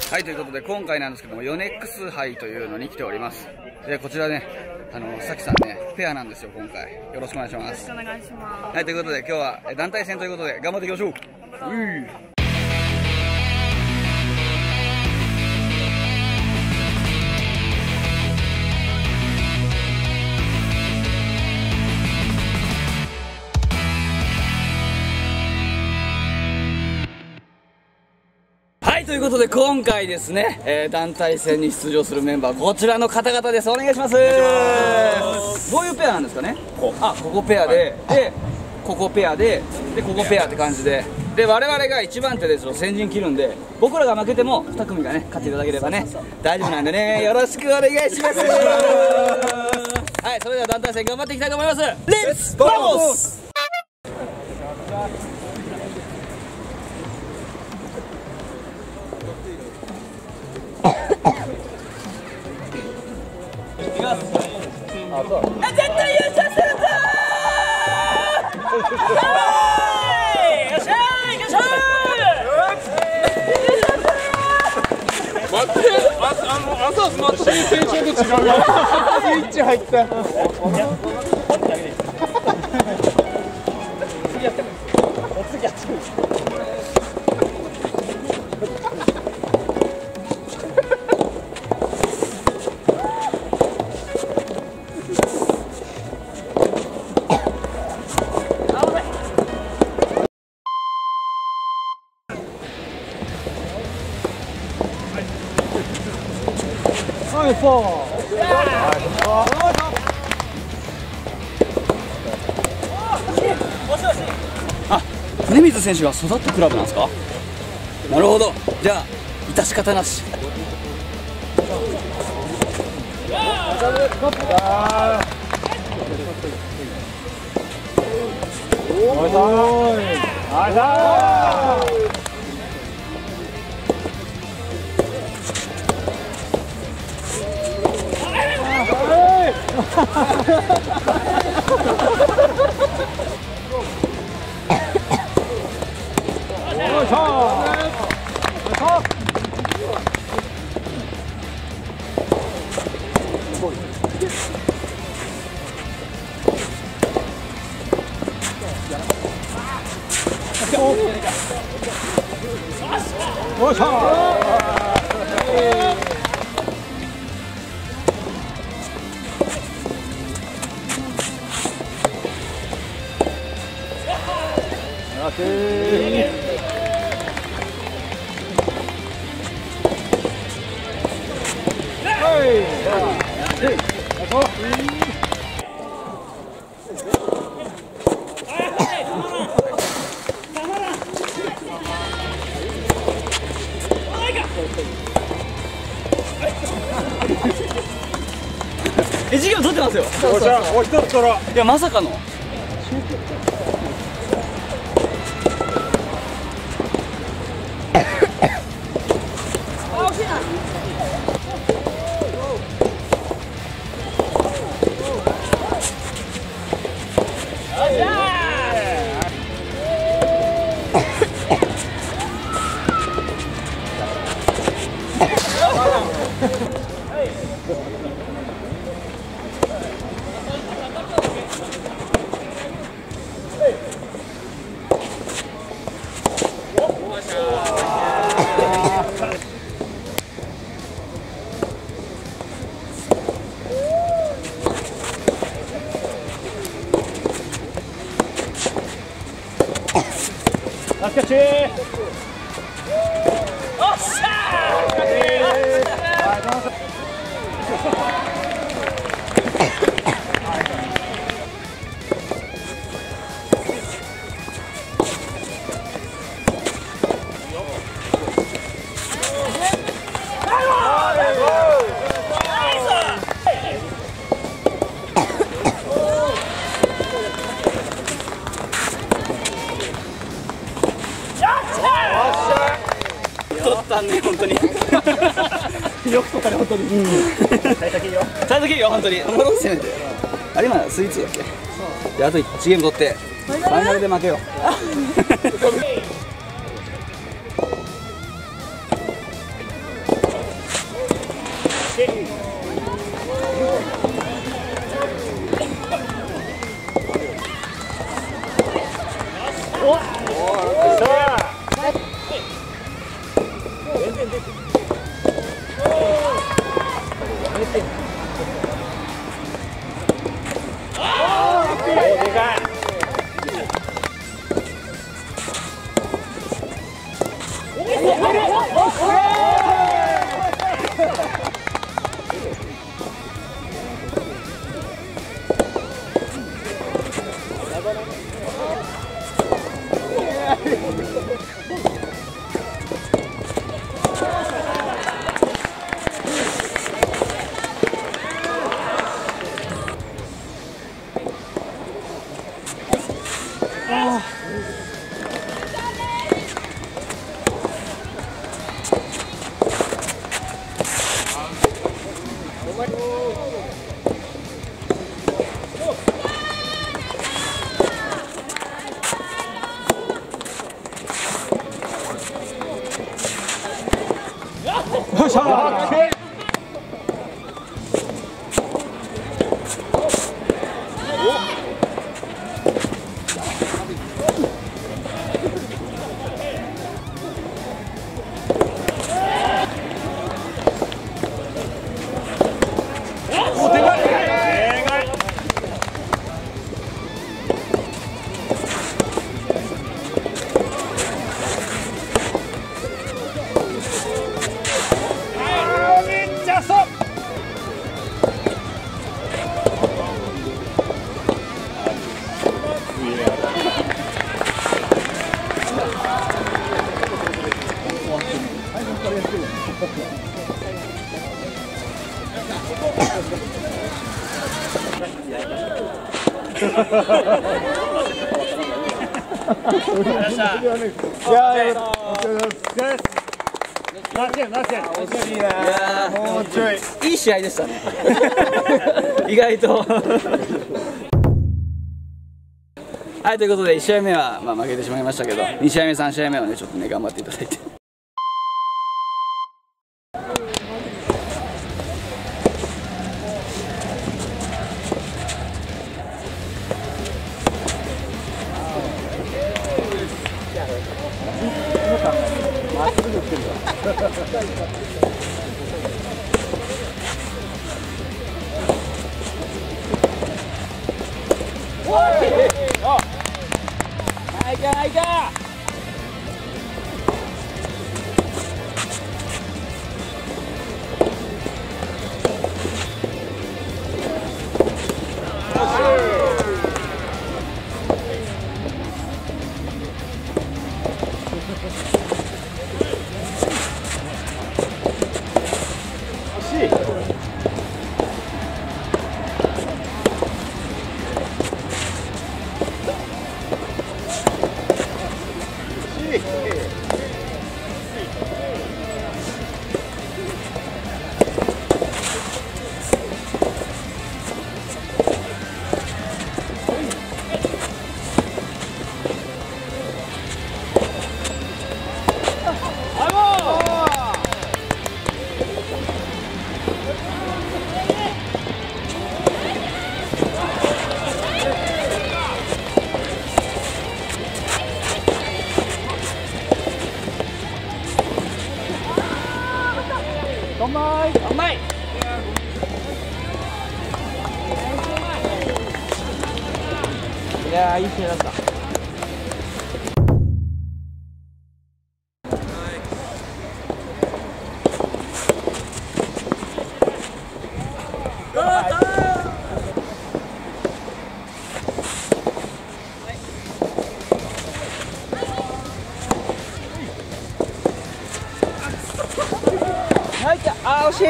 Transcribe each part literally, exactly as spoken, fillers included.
はい、ということで今回なんですけどもヨネックス杯というのに来ております。でこちらね、あのさきさんねペアなんですよ今回。よろしくお願いします。 よろしくお願いします。 はい、ということで今日は団体戦ということで頑張っていきましょう。うんということで今回ですね、えー、団体戦に出場するメンバーこちらの方々です。お願いします。どういうペアなんですかね。あ、ここペアで、はい、でここペアででここペアって感じで、で我々が一番手で先陣切るんで、僕らが負けてもに組がね勝っていただければね大丈夫なんでね、よろしくお願いします。はい、それでは団体戦頑張っていきたいと思います。レッツバモス。あ、そう。絶対優勝するぞー。よっしゃー、よっしゃー。待って、あ、あの、朝スマートフォンテンションと違うよ。スイッチ入った。次やってもいい。次やってもいい。あ、根水選手が育ったクラブなんですか。なるほど、じゃあ致し方なし。え、授業取ってますよ。いや、まさかの。ナイスキャッチー。おっしゃー。取ったね、本当に。よく取ったね、本当に。最先いいよ。最先いいよ、本当に。もろ攻めて。あれ今スイーツだっけ。で、あといちゲーム取って、ファイナルで負けよう。 よっしゃ。 いい試合でしたね。意外と。はい、ということでいち試合目はまあ負けてしまいましたけど、に試合目さん試合目はねちょっとね頑張っていただいて。いけないか。甘い甘い。いやーいい試合だった。あー惜しい。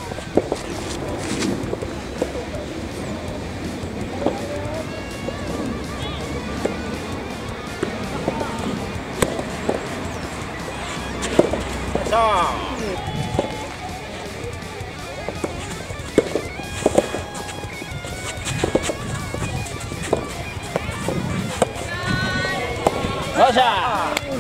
よっしゃー。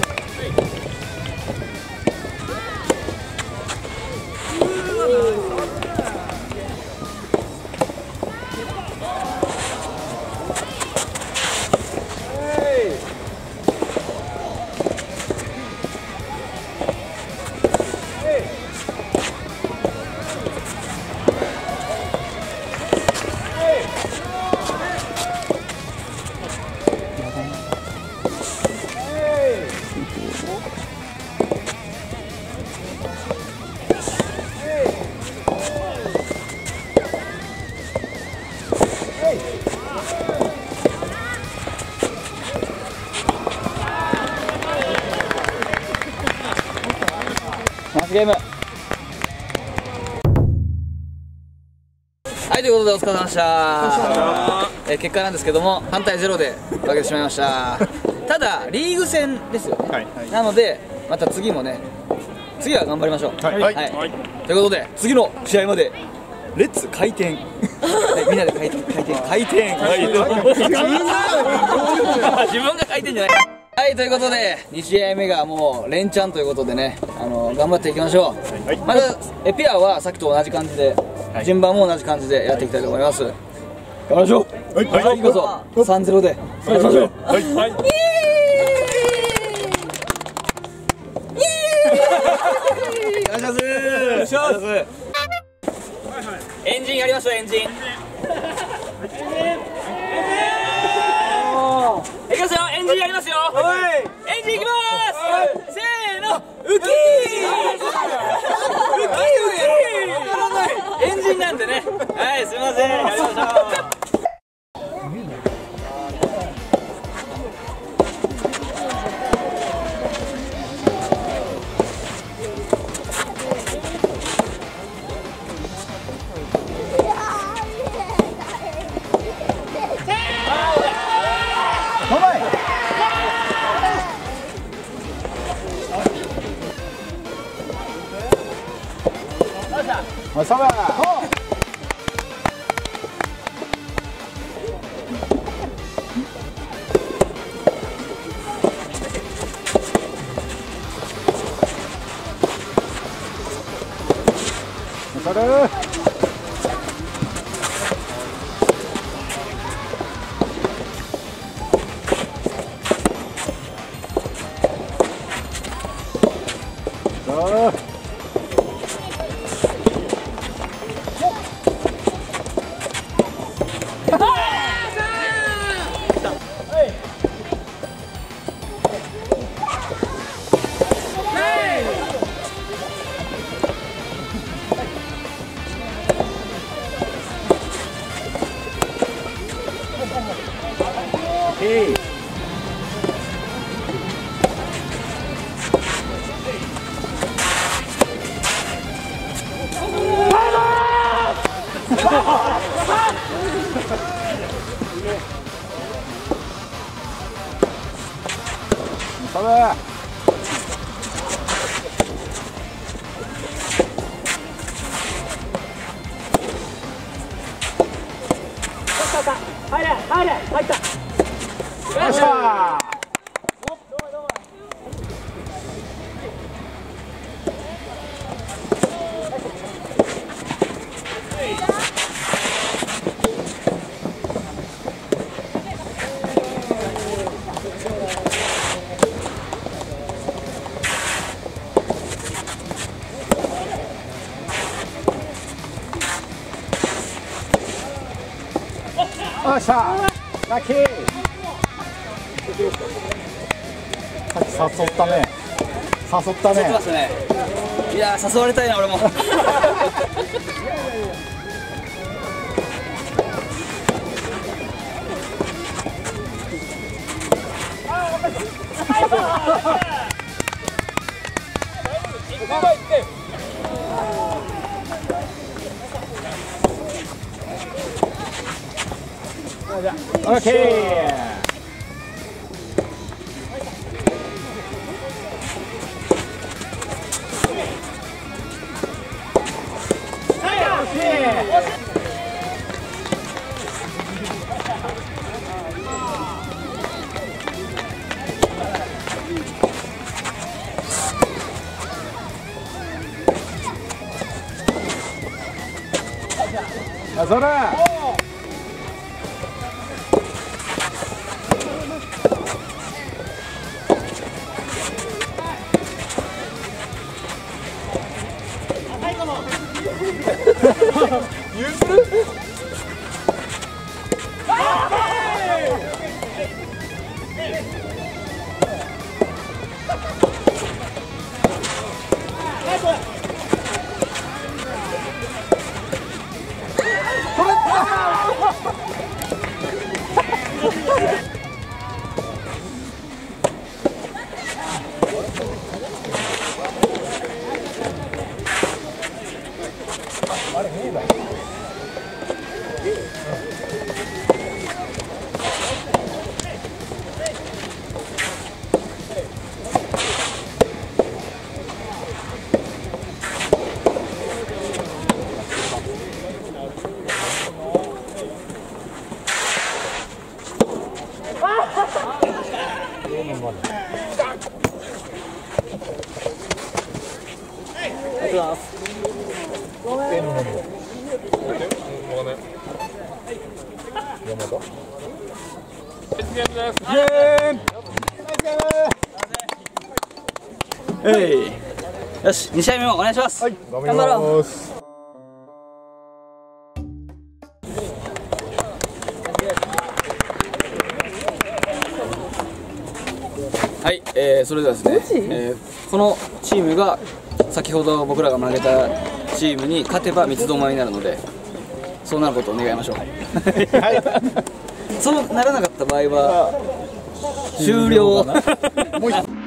ゲーム。はい、ということでお疲れ様でした。えー、結果なんですけども反対ゼロで負けてしまいました。ただリーグ戦ですよね、はい、なのでまた次もね、次は頑張りましょう。はい、はいはい、ということで次の試合までレッツ回転はい、みんなで回転回転回転自分が回転じゃない。はい、ということでに試合目がもう連チャンということでね、あのー、頑張っていきましょう。はい、またえペアはさっきと同じ感じで、はい、順番も同じ感じでやっていきたいと思います。頑張りましょう。はい、はい、次こそさんゼロでお願いしましょう。はい、はい、イエーイイエーイお願いします。お願いします。エンジンやりましょう。エンジンいきますよ。エンジンやりますよ。エンジンいきます。せーの、ウキーウキーウキーエンジンなんでね。はい、すいません、やりましょう。 おいさばそれ入れ入れ入った。よっしゃー。よっしゃー、ラッキー。さっき誘ったね。誘ったね。 誘ってますね。いやー、誘われたいな俺も。 オッケー。それ。譲る？ よし、に試合目もお願いします。はい、頑張ろう。はい、えー、それではですね、えー、このチームが先ほど僕らが負けたチームに勝てば三つどもえになるので、そうなることを願いましょう。そうならなかった場合は終了。もう